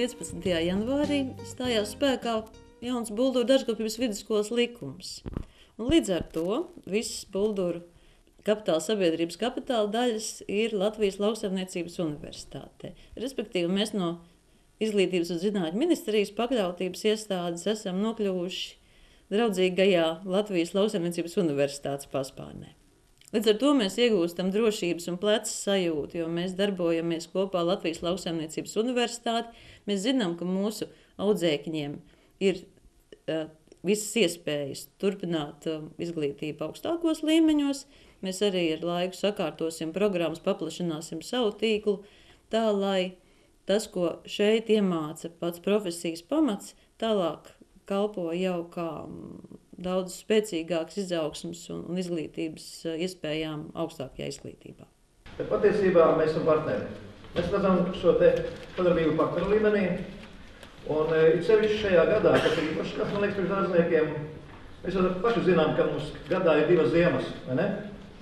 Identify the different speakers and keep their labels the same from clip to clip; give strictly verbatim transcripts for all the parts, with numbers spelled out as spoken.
Speaker 1: piecpadsmitajā janvārī stājās spēkā jauns Bulduru dārzkopības vidusskolas likums. Un līdz ar to visas Bulduru kapitāla sabiedrības kapitāla daļas ir Latvijas Lauksaimniecības universitātē. Respektīvi, mēs no Izglītības un zinātņu ministrijas pakļautības iestādes esam nokļuvuši draudzīgajā Latvijas Lauksaimniecības universitātes paspārnē. Līdz ar to mēs iegūstam drošības un pleca sajūtu, jo mēs darbojamies kopā Latvijas Lauksaimniecības universitāti. Mēs zinām, ka mūsu audzēkņiem ir uh, visas iespējas turpināt uh, izglītību augstākos līmeņos. Mēs arī ar laiku sakārtosim programmas, paplašināsim savu tīklu, tā lai tas, ko šeit iemāca pats profesijas pamats, tālāk kalpo jau kā daudz spēcīgāks izaugsmes un, un izglītības iespējām augstākajā izglītībā.
Speaker 2: Bet patiesībā mēs esam partneri. Mēs redzam šo te sadarbību partneru līmenī, un ir sevišķi šajā gadā, kas ir īpaši, kas man liekas priekš dārzniekiem, mēs jau paši zinām, ka mums gadā ir divas ziemas, vai ne?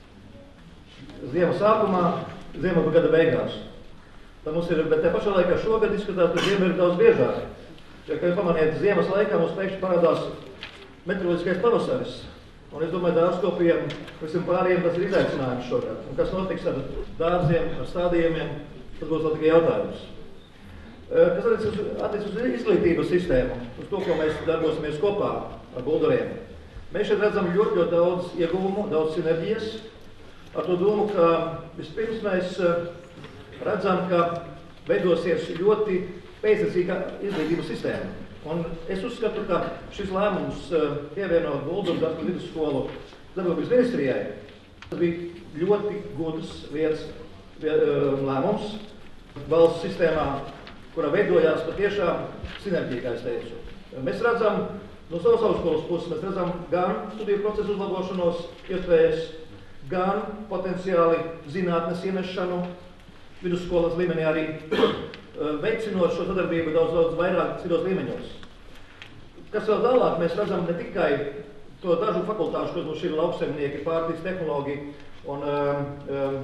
Speaker 2: Ziema sākumā, ziema gada beigās. Tad mums ir, bet te pašā laikā šogad izskatās, ka ziema ir daudz biežāk. Ja, kā jūs pamaniet, ziemas laikā mums pēkšņi parādās meteoroloģiskais pavasaris. Un es domāju, dārzkopiem, visiem pārējiem tas ir izaicinājums šogad. Un kas notiks ar dārziem, ar stādījumiem, tas būs vēl tikai jautājums. Kas attiec uz izglītības sistēmu, uz to, ko mēs darbosimies kopā ar Bulduriem. Mēs šeit redzam ļoti, ļoti daudz ieguvumu, daudz sinerģijas. Ar to domu, ka vispirms mēs redzam, ka veidosies ļoti pēctecīga izglītības sistēma. Un es uzskatu, ka šis lēmums pievienot Bulduru dārzkopības vidusskolu darbības ministrijai, tas bija ļoti gudrs viens lēmums valsts sistēmā, kurā veidojās patiešām sinerģija, kā es teicu. Mēs redzam, no savas augstskolas puses, mēs redzam gan studiju procesu uzlabošanos iespējas, gan potenciāli zinātnes ienešanu vidusskolas līmenī arī veicinot šo sadarbību daudz, daudz vairāk citos līmeņos. Kas vēl tālāk, mēs redzam ne tikai to dažu fakultāšu, kas mums ir lauksaimnieki, pārtiks tehnoloģi un um,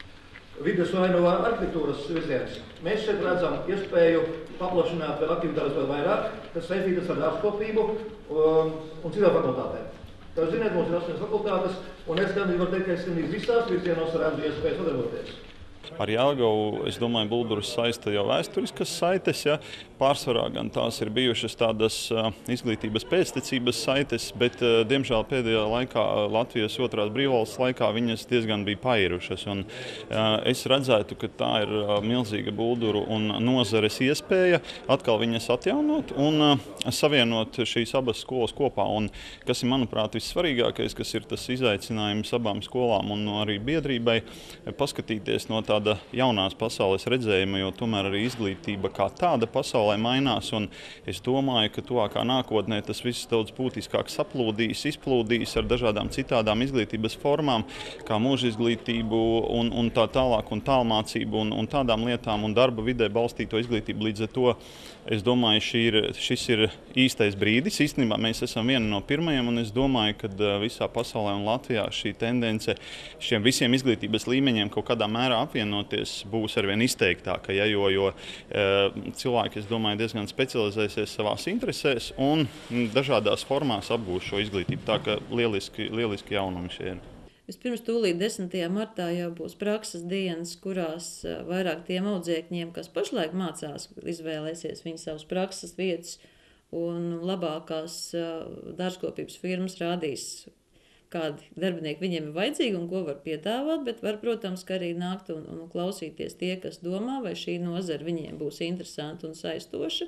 Speaker 2: vides un arhitektūras virziens. Mēs šeit redzam iespēju paplašināt vēl aktivitātes vēl vairāk, kas saistītas ar dārzkopību um, un citām fakultātēm. Tā ziniet, mums ir astoņas fakultātes, un es gan varu teikt, ka es gandrīz visās virzienos redzu iespēju sadarboties.
Speaker 3: Ar Jelgavu, es domāju, Buldurus saista jau vēsturiskas saites, ja. Pārsvarā gan tās ir bijušas tādas uh, izglītības pēctecības saites, bet, uh, diemžēl, pēdējā laikā, Latvijas otrās brīvvalsts laikā, viņas diezgan bija pairušas. Un, uh, es redzētu, ka tā ir uh, milzīga Bulduru un nozares iespēja atkal viņas atjaunot un uh, savienot šīs abas skolas kopā. Un, kas ir, manuprāt, vissvarīgākais, kas ir tas izaicinājums abām skolām un arī biedrībai, paskatīties no tāda jaunās pasaules redzējuma, jo tomēr arī izglītība kā tāda pasaulē mainās, un es domāju, ka tuvākā nākotnē tas viss daudz būtiskāk saplūdīs, izplūdīs ar dažādām citādām izglītības formām, kā mūža izglītību un, un tā tālāk un tālmācību un, un tādām lietām un darba vidē balstīto izglītību. Līdz ar to es domāju, šī ir, šis ir īstais brīdis. Īstenībā mēs esam vieni no pirmajiem, un es domāju, ka visā pasaulē un Latvijā šī tendence šiem visiem izglītības līmeņiem kaut kādā mērā apvienoties būs arvien izteiktāka, ja, jo, jo cilvēki, es domāju, diezgan specializēsies savās interesēs un dažādās formās apgūs šo izglītību. Tā ka lieliski, lieliski jaunumi šie ir.
Speaker 1: Vispirms tūlīt desmitajā martā jau būs prakses dienas, kurās vairāk tiem audzēkņiem, kas pašlaik mācās, izvēlēsies viņu savas prakses vietas, un labākās dārzkopības firmas rādīs, kādi darbinieki viņiem ir vajadzīgi un ko var piedāvāt, bet var, protams, ka arī nākt un, un klausīties tie, kas domā, vai šī nozara viņiem būs interesanta un saistoša.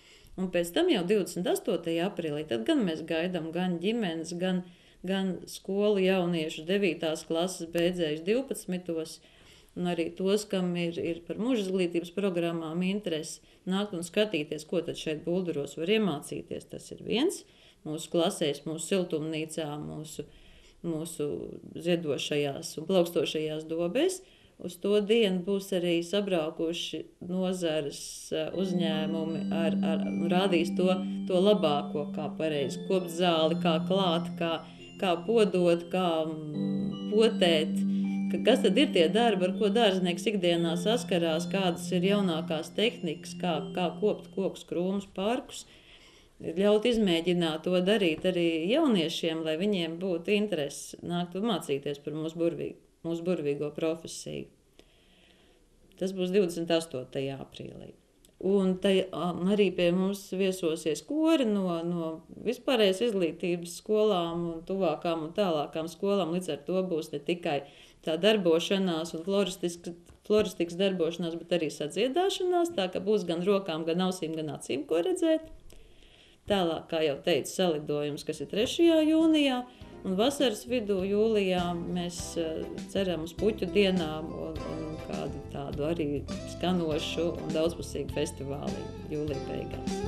Speaker 1: Un pēc tam jau divdesmit astotajā aprīlī, tad gan mēs gaidām gan ģimenes, gan gan skolu jauniešu devītās klases beidzējuši divpadsmitos, un arī tos, kam ir, ir par mūža izglītības programmām interesi, nākt un skatīties, ko tad šeit Bulduros var iemācīties. Tas ir viens mūsu klasēs, mūsu siltumnīcā, mūsu, mūsu ziedošajās un plaukstošajās dobēs. Uz to dienu būs arī sabraukuši nozares uzņēmumi, ar, ar, rādīs to, to labāko, kā pareizi kopt zāli, kā klāt, kā kā podot, kā potēt, ka kas tad ir tie darbi, ar ko dārznieks ikdienā saskarās, kādas ir jaunākās tehnikas, kā, kā kopt kokus, krūmus, parkus. Ļaut izmēģināt to darīt arī jauniešiem, lai viņiem būtu interesi nākt un mācīties par mūsu, burvīgu, mūsu burvīgo profesiju. Tas būs divdesmit astotajā aprīlī. Un tai, arī pie mums viesosies kori no, no vispārējās izglītības skolām un tuvākām un tālākām skolām. Līdz ar to būs ne tikai tā darbošanās un floristikas darbošanās, bet arī sadziedāšanās, tā ka būs gan rokām, gan ausīm, gan acīm, ko redzēt. Tālāk, kā jau teicu, salidojums, kas ir trešajā jūnijā, un vasaras vidū jūlijā mēs ceram uz puķu dienām un, un kādu tādu arī skanošu un daudzpusīgu festivāli jūlija beigās.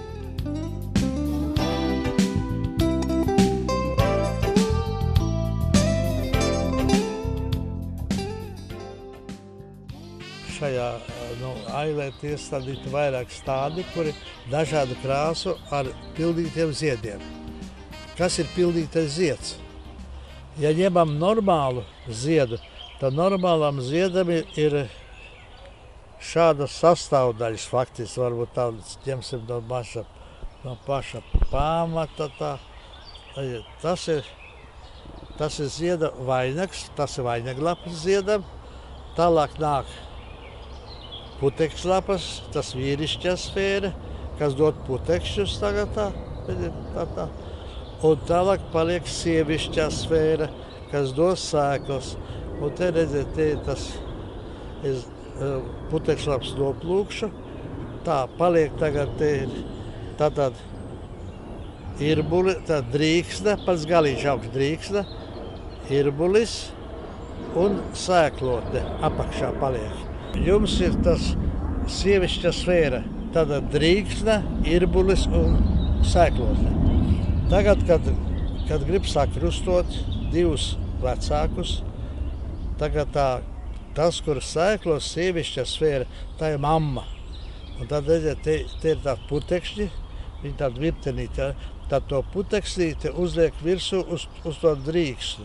Speaker 4: Šajā nu, ailē iestādīti vairāk stādi, kuri dažādu krāsu ar pildītiem ziediem. Kas ir pildītais zieds? Ja ņemam normālu ziedu, tad normālam ziedam ir šādas sastāvdaļas faktiski, varbūt tādas ņemsim no paša, no paša pamata. Tā. Tas ir, tas ir zieda vainags, tas ir vainaglapas ziedam, tālāk nāk putekšlapas, tas vīrišķa sfēra, kas dod putekšķus tagad tā, tā, tā. Un tālāk paliek sievišķa sfēra, kas dos sēklas. Un te redziet, te tas ir putekšlaps noplūkšu. Tā paliek tagad te tātad irbuli, tā drīksne, pats galīgs augsts drīksne, irbulis un sēklotne apakšā paliek. Jums ir tas sievišķa sfēra, tāda drīksne, irbulis un sēklotne. Tagad, kad, kad grib sāk krustot divus vecākus, tagad tā, tas, kur sēklos sievišķa sfēra, tā ir mamma. Un tad, redziet, te, te ir tādi putekšņi, viņi tādi virtenīti, tad to putekšnīti uzliek virsū uz, uz to drīkstu.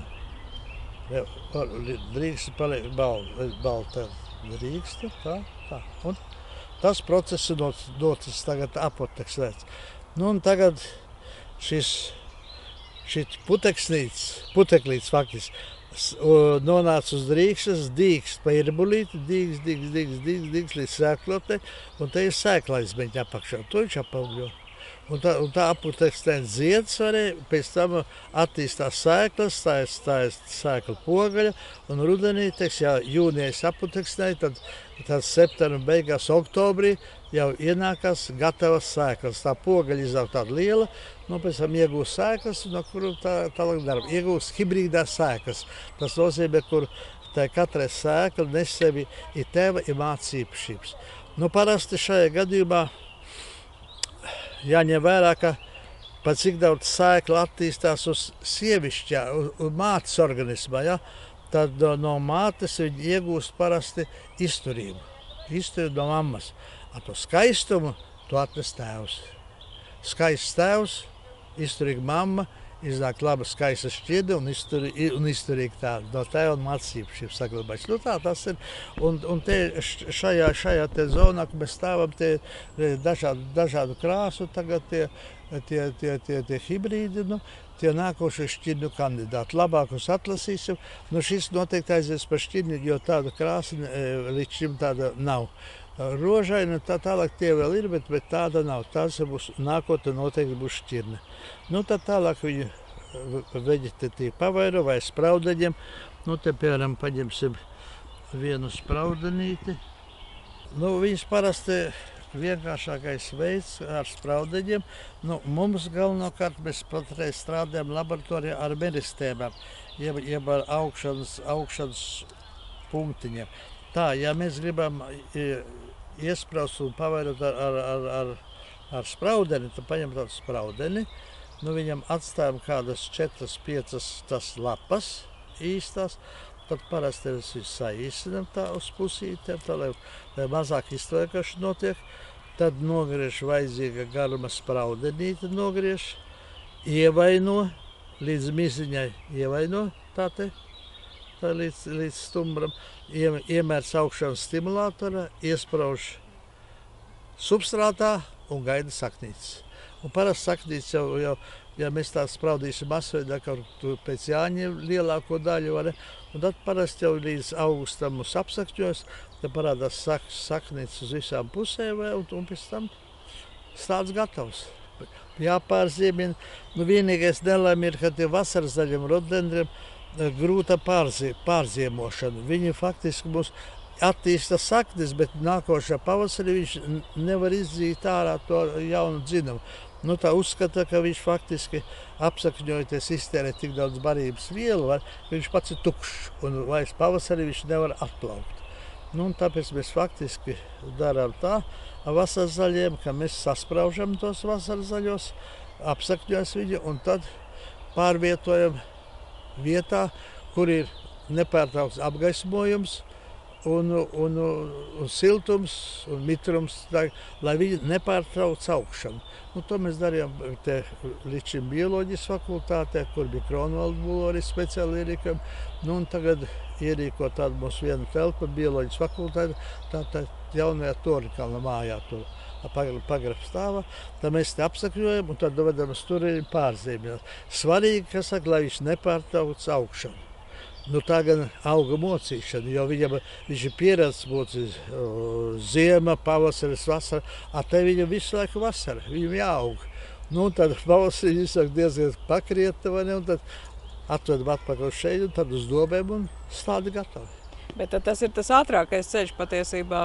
Speaker 4: Drīksti paliek balta, balta drīksti, tā, tā. Un tas process ir notis tagad apoteksnēts. Nu, un tagad šis, šis puteksnīts, puteklīts faktiski, nonāca uz drīkstas, dīkst pa irbulīti, dīkst, dīkst, dīkst, dīkst, dīkst līdz sēklotei, un te ir sēklaizmeņa apakšā. To viņš apaugļo. Un tā, un tā aputekstēns zieds varēja, pēc tam attīstās sēklas, tā ir, tā ir sēkla pogaļa, un rudenī, teiks, ja jūnijas aputekstēja, tad, tad septembra beigās, oktobrī jau ienākās gatavas sēklas. Tā pogaļa izaug tāda liela, nu pēc tam iegūst sēklas, no kuru tā tālāk darba. Iegūst hibrīdās sēklas. Tas nozīmē, kur tā katrai sēkla nes sevi ir tēva, ir mācas īpašības. Nu, parasti šajā gadījumā jāņem vērā, ka pat cik daudz sēkla attīstās uz sievišķā, uz, uz mātes organismā, ja? Tad no, no mātes viņi iegūst parasti izturību. Izturību no mammas. Ar to skaistumu to atnes tēvs. Skaists tēvs, izturīga mamma, iznāk laba skaista šķirde un, izturi, un izturīga tāda no tēva un mātes īpašības saglabājas. Nu tā tas ir. Un, un te šajā, šajā te zonā, kur mēs stāvam, te dažādu, dažādu krāsu, tagad tie, tie, tie, tie, tie hibrīdi, nu, tie nākošie šķirņu kandidāti. Labākus atlasīsim. Nu, šis noteikti aizies par šķirņu, jo tāda krāsa līdz šim tāda nav. Rožaina, tā tālāk tie vēl ir, bet, bet tāda nav. Tās būs nākotnē noteikti būs šķirne. Nu, tad tālāk viņu veģetatīvi pavairo vai spraudeņiem. Nu, te, piemēram, paņemsim vienu spraudenīti. Nu, viņas parasti vienkāršākais veids ar spraudeņiem. Nu, mums galvenokārt mēs patreiz strādājam laboratorijā ar meristēmām, jeb, jeb ar augšanas, augšanas punktiņiem. Tā, ja mēs gribam iespraust un pavairot ar, ar, ar, ar, ar spraudeni, tad paņem tādu spraudeni, nu viņam atstājam kādas četras, piecas tas lapas īstās, tad parasti mēs viņu saīsinam tā uz pusītēm, tā, lai, lai mazāk iztvēkaši notiek, tad nogriež vajadzīga garuma spraudenīti, nogriež, ievaino, līdz miziņai ievaino tā te, tā līdz, līdz stumbram, ie, iemērts augšana stimulātorā, iesprauž substrātā un gaida saknītes. Un parasti saknītes jau, jau, ja mēs tās spraudīsim masveidā, kaut tur pēc Jāņiem lielāko daļu, var, un tad parasti jau līdz augustam mums apsakņos, tad parādās sak, saknītes uz visām pusēm, un, un pēc tam stāds gatavs. Jāpārziemina. Nu, vienīgais nelēma ir, ka tie vasaras zaļiem rododendriem grūta pārzie, pārziemošana. Viņi faktiski mums attīsta saknes, bet nākošā pavasarī viņš nevar izdzīt ārā to jaunu dzinumu. Nu, tā uzskata, ka viņš faktiski apsakņojoties iztērē tik daudz barības vielu, var, viņš pats ir tukšs, un vairs pavasarī viņš nevar atplaukt. Nu, un tāpēc mēs faktiski darām tā ar vasaras zaļiem, ka mēs saspraužam tos vasaras zaļos, apsakņos viņu, un tad pārvietojam vietā, kur ir nepārtraukts apgaismojums, Un, un, un siltums un mitrums, tā, lai viņi nepārtrauc augšanu. Nu, to mēs darījām te, līdz šim bioloģijas fakultātē, kur bija Kronvalda Bulori speciāli ierīkojumi. Nu, un tagad ierīko tādu mums vienu telpu bioloģijas fakultāte, tā, tā jaunajā Torikalna mājā, tur pagrabs stāvā. Tad mēs te apsakļojam un tad dovedam uz turieni pārzīmēt. Svarīgi, ka saka, lai viņš nepārtrauc augšanu. Nu, tā gan auga mocīšana, jo viņam, viņš ir pieredzis būt ziema, pavasaris, vasara, a te viņam visu laiku vasara, viņam jāaug. Nu, un tad pavasarī viņš saka diezgan pakrieta, vai ne, un tad atvedam atpakaļ šeit, un tad uz dobēm un stādi gatavi.
Speaker 5: Bet tas ir tas ātrākais ceļš patiesībā.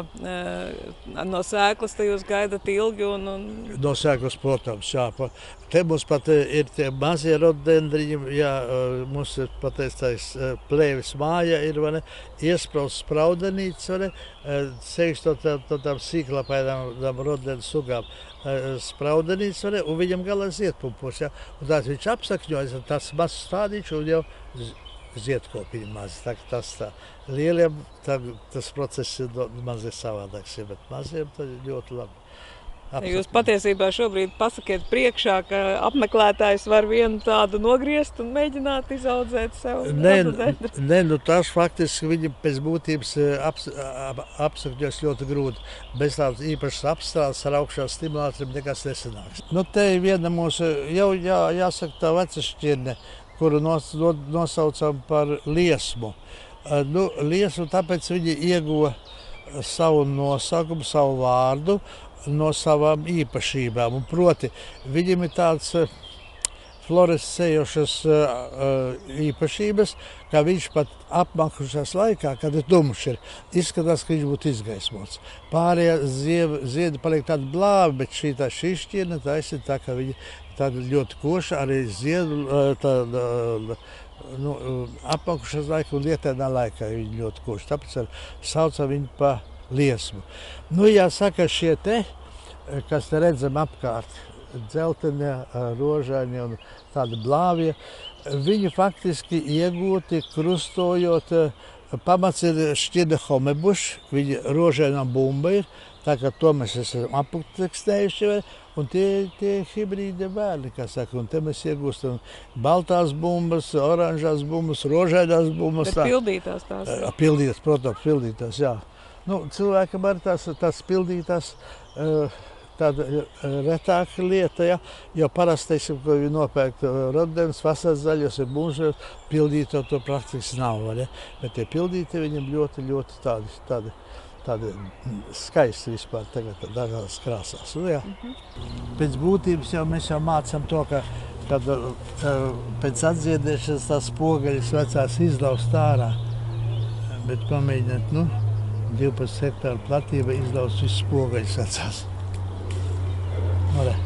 Speaker 5: No sēklas te jūs gaidat ilgi un... un...
Speaker 4: No sēklas, protams, jā. Te mums pat ir tie mazie rododendriņi, jā, mums ir pateictais plēvis māja, ir, vai ne, iesprausts spraudenīts, vai ne, sevišķi to tām sīklapainām rododendru sugām. Spraudenīts, vai ne, un viņam galā ziedpumpurs, jā. Un tāds viņš apsakņojas, tāds mazs stādīčs un jau ziedkopiņi maz. Tā, tas tā lieliem tā, tas process ir mazliet savādāks, bet maziem tas ļoti labi.
Speaker 5: Apsakņi. Jūs patiesībā šobrīd pasakiet priekšā, ka apmeklētājs var vienu tādu nogriezt un mēģināt izaudzēt sev rododendrus.
Speaker 4: Nē, nu tās faktiski viņi pēc būtības aps, ap, apsakņos ļoti grūti. Bez tādas īpašas apstrādes ar augšā stimulātoriem nekas nesanāks. Nu te ir viena mūsu, jau jā, jāsaka tā veca šķirne, kuru nos, nosaucam par liesmu. Nu, liesmu tāpēc viņi ieguva savu nosaukumu, savu vārdu no savām īpašībām. Un proti, viņam ir tāds fluorescējošas īpašības, ka viņš pat apmakušās laikā, kad ir tumšs, ir, izskatās, ka viņš būtu izgaismots. Pārējie ziedi paliek tādi blāvi, bet šī tā šī šķirne taisa tā, ka viņi tāda ļoti koša, arī ziedu tāda, nu, apmakušās laika un lietainā laikā viņi ļoti koši. Tāpēc ar saucam viņu pa liesmu. Nu, jāsaka, šie te, kas te redzam apkārt, dzeltenie, rožaini un tādi blāvie, viņi faktiski iegūti krustojot, pamats ir šķirne homebuš, viņa rožainā bumba ir, tā kā to mēs esam aptekstējuši, un tie, tie hibrīdi bērni, kā saka, un te mēs iegūstam baltās bumbas, oranžās bumbas, rožainās bumbas.
Speaker 5: Bet pildītās tās?
Speaker 4: Pildītās, protams, pildītās, jā. Nu, cilvēkam arī tās, tās pildītās tāda retāka lieta, ja, jo parasti, teiksim, ko viņi nopērkt rododendrus, vasaras zaļos ir mūžos, pildīto to praktiski nav, vai ne? Bet tie pildīti viņam ļoti, ļoti tādi, tādi, tādi skaisti vispār tagad dažādas krāsās. Nu, jā. Mhm. Pēc būtības jau mēs jau mācām to, ka kad pēc atdziedēšanas tās pogaļas vecās izlaust ārā, bet pamēģināt, nu, divpadsmit hektāru platība izlaust visus pogaļus vecās. Nu, re.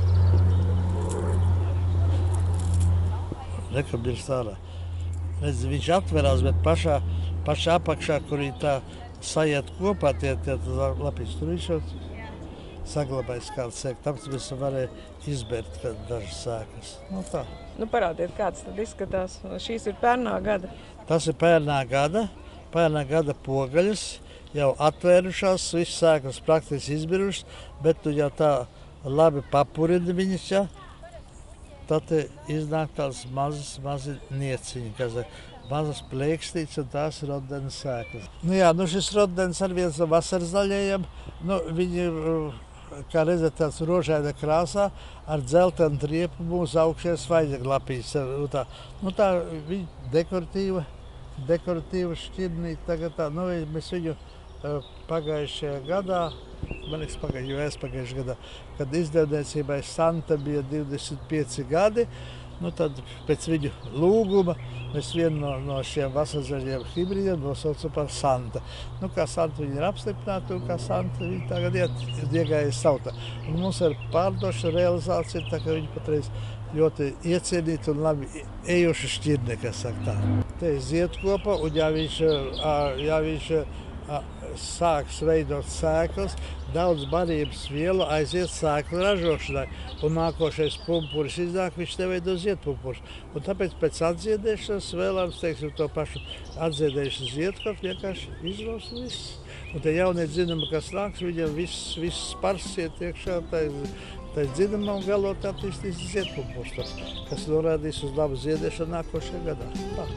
Speaker 4: Rekam ir stārā. Redz, viņš atverās, bet pašā, pašā apakšā, kur viņi tā sajiet kopā, tie, tie lapīs, tur viņš jau saglabājas kāds sēk. Tāpēc mēs varējām izbērt dažas sēkas. Nu, tā.
Speaker 5: Nu, parādiet, kāds tad izskatās. Šīs ir pērnā gada.
Speaker 4: Tas ir pērnā gada. Pērnā gada pogaļas jau atvērušās, viss sēklas praktiski izbirušas, bet tu jau tā labi papurini viņas, ja. tad iznāk tās mazas, mazi nieciņi, kas ir mazas plēkstītes, un tās ir rodenes sēklas. Nu jā, nu šis rodenes ar viens no vasaras zaļajiem, nu viņi ir, kā redzat, tāds rožaina krāsā, ar dzeltenu triepu mūsu augšējā svaidzeglapīs. Tā, nu tā viņa dekoratīva, dekoratīva šķirnīte tagad tā, nu mēs viņu pagājušajā gadā, man liekas pagājušajā, pagājušajā gadā, kad izdevniecībai Santa bija divdesmit pieci gadi, nu tad pēc viņu lūguma mēs vienu no, no šiem vasarzaļiem hibrīdiem nosaucam par Santa. Nu, kā Santa viņi ir apstiprināti un kā Santa viņi tagad iet, iegājas tautā. Un mums ir pārdoša realizācija, tā ka viņi patreiz ļoti iecienīti un labi ejoši šķirne, kas saka tā. Te ir ziedkopa, un ja viņš, ja viņš sāks veidot sēklas, daudz barības vielu aiziet sēklu ražošanai, un nākošais pumpuris iznāk, viņš neveido ziedpumpurus. Un tāpēc pēc atziedēšanas vēlams, teiksim, to pašu atziedējuši ziedkopu, vienkārši izros viss. Un te jaunie dzinumi, kas nāks, viņam viss, viss spars iet iekšā, tā ir dzinuma un galot attīstīs ziedpumpurus, kas norādīs uz labu ziedēšanu nākošajā gadā. Tā.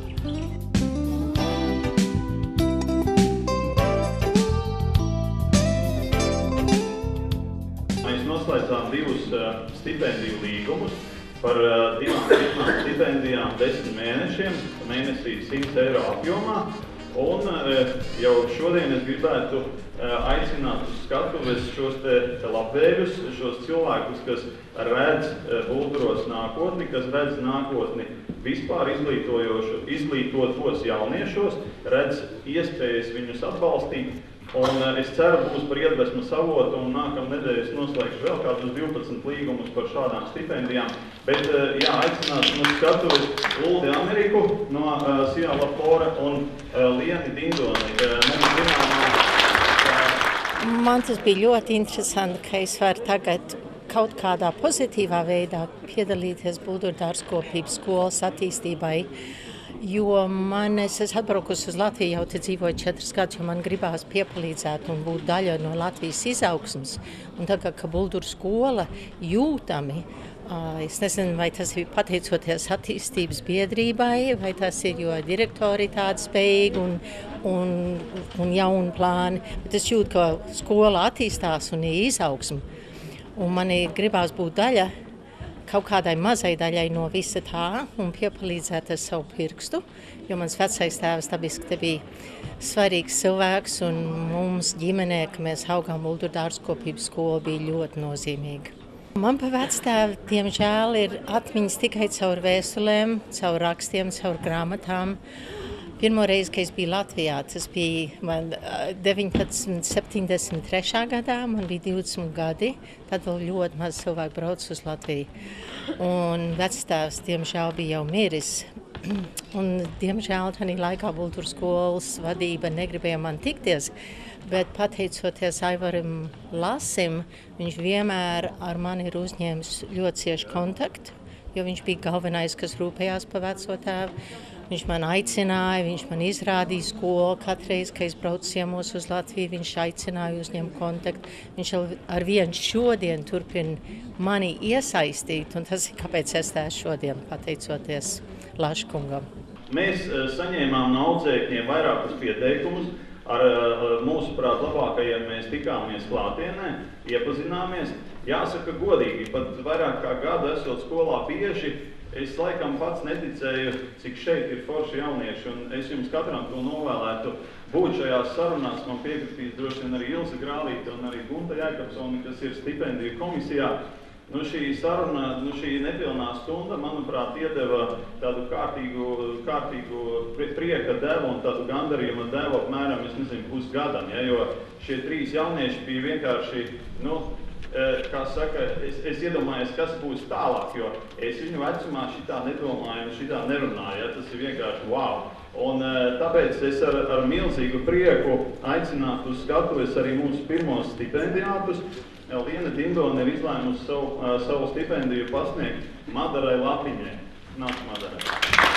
Speaker 3: Noslēdzām divus uh, stipendiju līgumus par uh, divām, divām stipendijām desmit mēnešiem, mēnesī simt eiro apjomā. Un uh, jau šodien es gribētu uh, aicināt uz skatuves šos te, te labvēļus, šos cilvēkus, kas redz uh, Bulduros nākotni, kas redz nākotni vispār izglītojošu, izglītotos jauniešos, redz iespējas viņus atbalstīt. Un es ceru, būs par iedvesmas avotu, un nākamā nedēļa es noslēgšu vēl kādus divpadsmit līgumus par šādām stipendijām. Bet, jā, aicināsim uz skatuves Uldi Ameriku no uh, Sijala Flora un uh, Lieni Dindoni. Uh,
Speaker 6: Man tas bija ļoti interesanti, ka es varu tagad kaut kādā pozitīvā veidā piedalīties Bulduru dārzkopības skolas attīstībai. Jo man, es esmu atbraukusi uz Latviju, jau te dzīvoju četras gadus, jo man gribās piepalīdzēt un būt daļa no Latvijas izaugsmes. Un tagad, ka Bulduru skola jūtami, es nezinu, vai tas ir pateicoties attīstības biedrībai, vai tas ir, jo direktori tādi spējīgi un, un, un jauni plāni, bet es jūtu, ka skola attīstās un ir izaugsme. Un man gribās būt daļa kaut kādai mazai daļai no visa tā un piepalīdzēt ar savu pirkstu, jo mans vecais tēvs dabiski te bija svarīgs cilvēks un mums ģimenē, ka mēs augām Bulduru dārzkopības skola, bija ļoti nozīmīga. Man pa vectēvu, diemžēl, ir atmiņas tikai caur vēstulēm, caur rakstiem, caur grāmatām. Pirmo reizi, kad es biju Latvijā, tas bija man deviņpadsmit septiņdesmit trešā gadā, man bija divdesmit gadi, tad vēl ļoti maz cilvēku brauc uz Latviju. Un vectēvs, diemžēl, bija jau miris. Un, diemžēl, tādā laikā Bulduru skolas vadība negribēja man tikties, bet pateicoties Aivaram Lasim, viņš vienmēr ar mani ir uzņēmis ļoti cieši kontaktu, jo viņš bija galvenais, kas rūpējās par veco tēvu. Viņš man aicināja, viņš man izrādīja skolu. Katreiz, kad es braucu ciemos uz Latviju, viņš aicināja uzņemt kontaktu. Viņš ar vienu šodien turpina mani iesaistīt, un tas ir, kāpēc es tā šodien, pateicoties Laškungam.
Speaker 3: Mēs saņēmām no audzēkņiem vairākus pieteikumus. Ar mūsuprāt labākajiem mēs tikāmies klātienē, iepazināmies. Jāsaka godīgi, pat vairāk kā gadu esot skolā bieži, es laikam pats neticēju, cik šeit ir forši jaunieši, un es jums katram to novēlētu būt šajās sarunās. Man piekritīs droši vien arī Ilze Grālīte un arī Gunta Jēkabsone, kas ir stipendiju komisijā. Nu, šī saruna, nu, šī nepilnā stunda, manuprāt, iedeva tādu kārtīgu, kārtīgu prieka devu un tādu gandarījuma devu apmēram, es nezinu, pusgadam, ja, jo šie trīs jaunieši bija vienkārši, nu, kā saka, es, es iedomājos, kas būs tālāk, jo es viņu vecumā šitā nedomāju un šitā nerunāju, ja, tas ir vienkārši wow. Un tāpēc es ar, ar milzīgu prieku aicinātu uz skatuves arī mūsu pirmos stipendijātus. Liena Dindone ir izlēmusi savu, savu stipendiju pasniegt Madarai Lapiņai. Nāc, Madarai.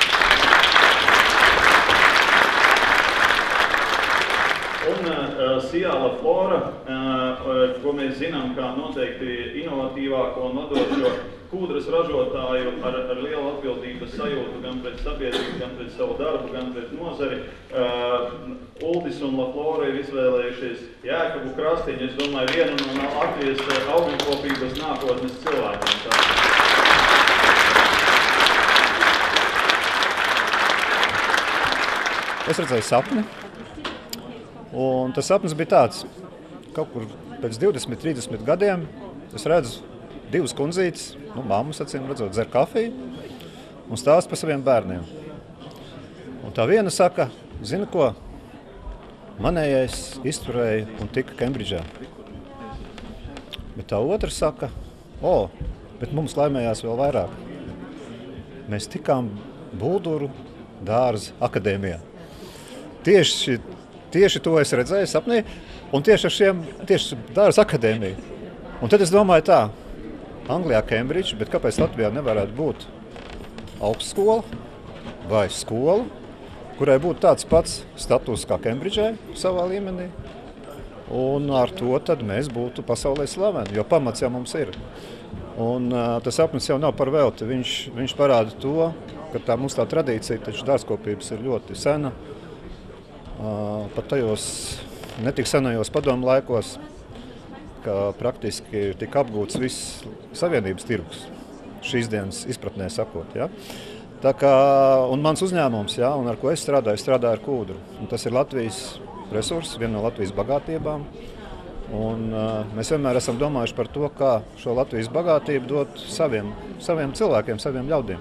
Speaker 3: Un uh, Sijala Flora, uh, ko mēs zinām kā noteikti inovatīvāko un vadošo kūdras ražotāju ar, ar lielu atbildības sajūtu gan pret sabiedrību, gan pret savu darbu, gan pret nozari. Uh, Uldis un Laflora ir izvēlējušies Jēkabu krastiņu, es domāju, vienu no Latvijas augļkopības nākotnes cilvēkiem. Tā.
Speaker 7: Es redzēju sapni, un tas sapnis bija tāds, kaut kur pēc divdesmit, trīsdesmit gadiem es redzu divas kundzītes, nu, mammas acīm redzot, dzer kafiju un stāst par saviem bērniem. Un tā viena saka, zini ko, manējais izturēja un tika Kembridžā. Bet tā otra saka, o, bet mums laimējās vēl vairāk. Mēs tikām Bulduru dārza akadēmijā. Tieši, tieši to es redzēju sapnī, un tieši ar šiem, tieši dārza akadēmiju. Un tad es domāju tā, Anglijā Kembridža, bet kāpēc Latvijā nevarētu būt augstskola vai skola, kurai būtu tāds pats status kā Kembridžai savā līmenī, un ar to tad mēs būtu pasaulē slaveni, jo pamats jau mums ir. Un uh, tas sapnis jau nav par velti, viņš, viņš parāda to, ka tā mums tā tradīcija, taču dārzkopības ir ļoti sena. Uh, pat tajos netik senajos padomu laikos, ka praktiski tika apgūts viss savienības tirgus, šīs dienas izpratnē sakot. Ja? Tā kā, un mans uzņēmums, ja, un ar ko es strādāju, strādāju ar kūdru. Un tas ir Latvijas resurss, viena no Latvijas bagātībām. Un, uh, mēs vienmēr esam domājuši par to, kā šo Latvijas bagātību dot saviem, saviem cilvēkiem, saviem ļaudīm.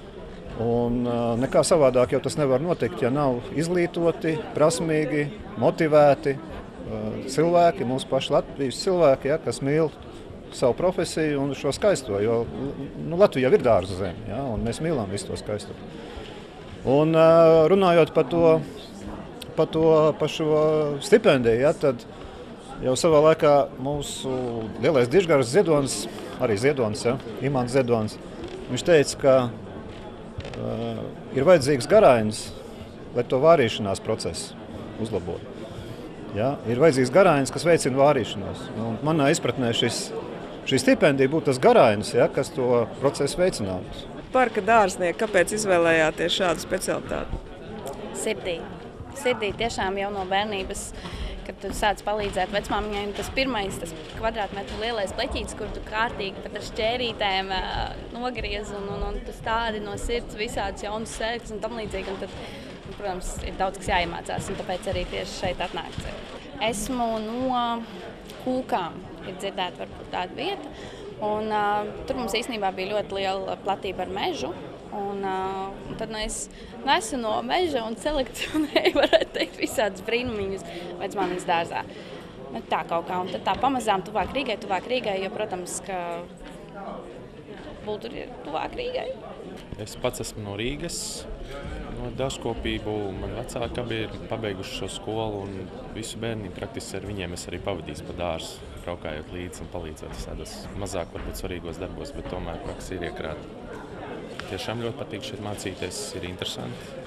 Speaker 7: Un uh, nekā savādāk jau tas nevar notikt, ja nav izglītoti, prasmīgi, motivēti uh, cilvēki, mūsu paši Latvijas cilvēki, ja, kas mīl savu profesiju un šo skaisto, jo nu, Latvija jau ir dārza zeme, ja, un mēs mīlam visu to skaisto. Un uh, runājot par to, par to, par šo stipendiju, ja, tad jau savā laikā mūsu lielais dižgars Ziedonis, arī Ziedonis, ja, Imants Ziedonis, viņš teica, ka Uh, ir vajadzīgs garainis, lai to vārīšanās procesu uzlabotu. Ja? Ir vajadzīgs garainis, kas veicina vārīšanos. Un manā izpratnē šis, šī stipendija būtu tas garainis, ja, kas to procesu veicinātu.
Speaker 5: Parka dārznieki, kāpēc izvēlējāties šādu specialitāti?
Speaker 8: Sirdī. Sirdī tiešām jau no bērnības, kad tu sāc palīdzēt vecmāmiņai, tas pirmais, tas kvadrātmetru lielais pleķītis, kur tu kārtīgi pat ar šķērītēm uh, nogriez un, un, un tu stādi no sirds visādus jaunus sērgas un tam līdzīgi. Un tad, un, protams, ir daudz, kas jāiemācās, un tāpēc arī tieši šeit atnākt. Esmu no Kūkām, ir dzirdēta varbūt tāda vieta, un uh, tur mums īstenībā bija ļoti liela platība ar mežu. Un, uh, un tad nu, es nesu no meža un selekcionēju, varētu teikt, visādus brīnumiņus vecmāmiņas dārzā. Nu, tā kaut kā, un tad tā pamazām tuvāk Rīgai, tuvāk Rīgai, jo, protams, ka Buldura ir tuvāk Rīgai.
Speaker 9: Es pats esmu no Rīgas, no dārzkopību. Man vecāki abi ir pabeiguši šo skolu un visu bērnību praktiski ar viņiem es arī pavadīju pa dārzu, braukājot līdzi un palīdzot tādos mazāk varbūt svarīgos darbos, bet tomēr praksi ir iekrāta. Tiešām ļoti patīk šeit mācīties, ir interesanti.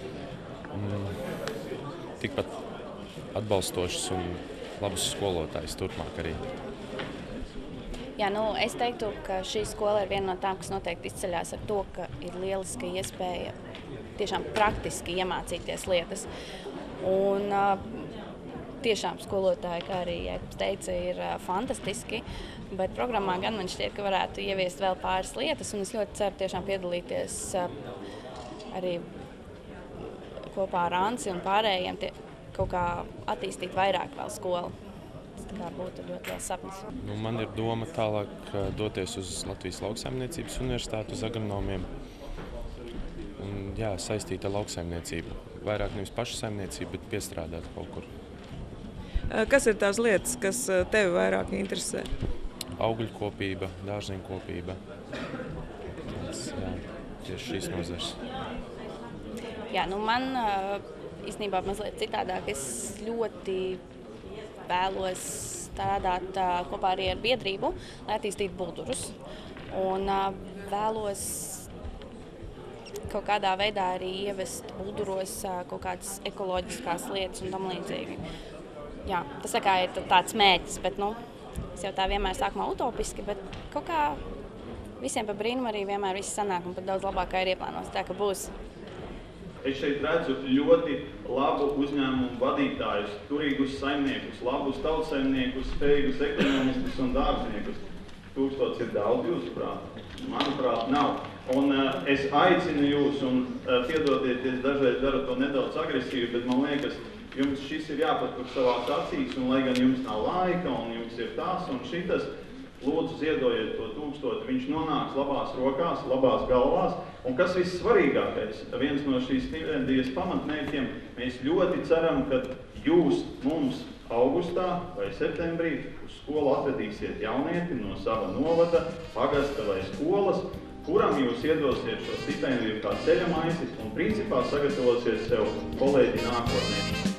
Speaker 9: Mm, tikpat atbalstošs un labus skolotājus turpmāk arī.
Speaker 8: Jā, nu, es teiktu, ka šī skola ir viena no tām, kas noteikti izceļās ar to, ka ir lieliska iespēja tiešām praktiski iemācīties lietas. Un tiešām skolotāji, kā arī Jēkabs teica, ir fantastiski. Bet programmā gan man šķiet, ka varētu ieviest vēl pāris lietas, un es ļoti ceru tiešām piedalīties arī kopā ar Ansi un pārējiem tie, kaut kā attīstīt vairāk vēl skolu. Tas tā kā būtu ļoti liels sapnis.
Speaker 9: Nu, man ir doma tālāk doties uz Latvijas lauksaimniecības universitāti uz agronomiem. Un, jā, saistīt ar lauksaimniecību. Vairāk nevis pašu saimniecību, bet piestrādāt kaut kur.
Speaker 5: Kas ir tās lietas, kas tevi vairāk interesē?
Speaker 9: Augļkopība, dārzniekopība. Jā, tieši šīs nozars.
Speaker 8: Jā, nu man īstenībā mazliet citādāk. Es ļoti vēlos strādāt kopā arī ar biedrību, lai attīstītu buldurus. Un vēlos kaut kādā veidā arī ievest bulduros kaut kādas ekoloģiskās lietas un tam līdzīgi. Jā, tas tā kā ir tāds mērķis, bet nu, es jau tā vienmēr sākumā utopiski, bet kaut kā visiem pa brīnumu arī vienmēr viss sanāk un pat daudz labāk kā ir ieplānots. Tā ka būs.
Speaker 3: Es šeit redzu ļoti labu uzņēmumu vadītājus, turīgus saimniekus, labus tautsaimniekus, spējīgus ekonomistus un dārzniekus. Tūkstots ir daudz, jūsuprāt? Manuprāt, nav. Un uh, es aicinu jūs, un uh, piedodieties, dažreiz daru to nedaudz agresīvi, bet man liekas, jums šis ir jāpatur savās acīs, un lai gan jums nav laika, un jums ir tās un šitas, lūdzu ziedojiet to tūkstoti, viņš nonāks labās rokās, labās galvās. Un kas vissvarīgākais, viens no šīs stipendijas pamatmērķiem, mēs ļoti ceram, ka jūs mums augustā vai septembrī uz skolu atvedīsiet jaunieti no sava novada, pagasta vai skolas, kuram jūs iedosiet šo stipendiju kā ceļa maisi un principā sagatavosiet sev kolēģi nākotnē.